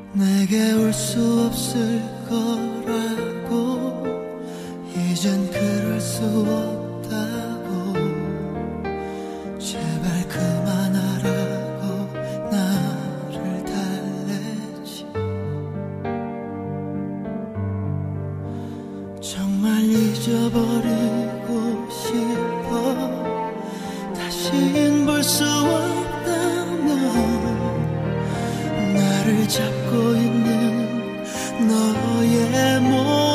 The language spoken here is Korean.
내게 올 수 없을 거라고 이젠 그럴 수 없다고 제발 그만하라고 나를 달래지 정말 잊어버리고 싶어 다신 볼 수 없다면 나를 잡고 있는 너의 몸